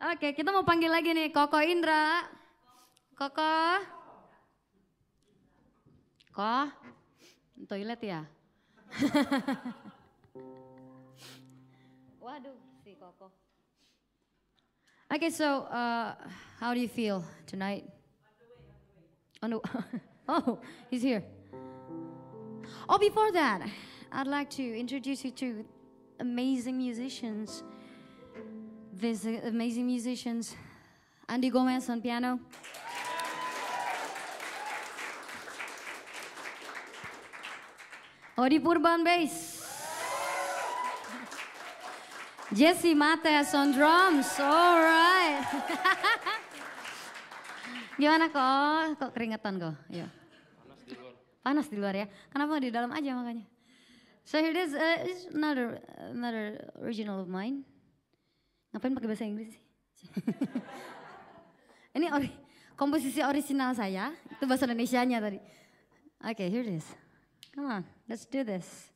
Oke, kita mau panggil lagi nih Koko Indra. Koko. Kok? Toilet ya? Waduh, si Koko. Okay, so how do you feel tonight? Oh no. Oh, he's here. Oh, before that, I'd like to introduce you to amazing musicians. These amazing musicians, Andy Gomez on piano. Odi Purban bass. Jesse Mates on drums. Alright. Gimana kok? Kok keringetan kok? Ya. Panas di luar. Panas di luar ya. Kenapa di dalam aja makanya? So here it is another original of mine. Ngapain pakai bahasa Inggris sih? Ini komposisi orisinal saya, itu bahasa Indonesianya tadi. Okay, here it is. Come on, let's do this.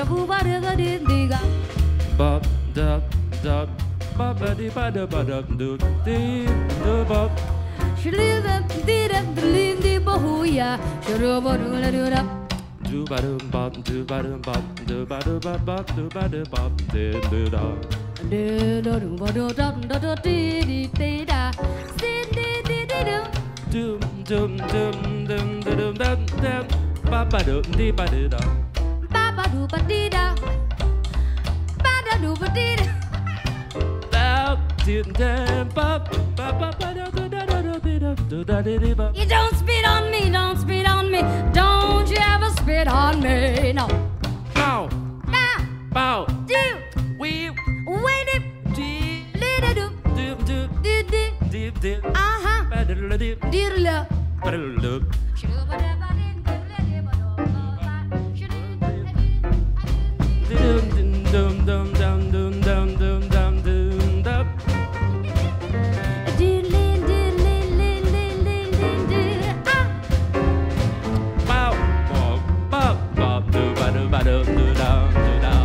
Bop da da ba ba di ba da ba da do di do bop. Do ba do bop do ba do bop do ba do bop bop do ba do bop do do da. Doom doom doom doom doom doom doom ba ba do di ba do da. You don't spit on me, don't spit on me, don't you ever spit on me, no. Bow, Now, bow, do, we, wait it, dee, little do, do, do, do, dip, dip, uh-huh, ba-da-da-da, dip, diddle. ba-da-da-da. Dum dum dum dum dum dum dum dum dum dum. Bow, bow, bow, bow, do ba do ba do do da do da.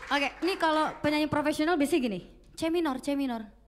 Oke, ini kalau penyanyi profesional biasanya gini. C minor, C minor.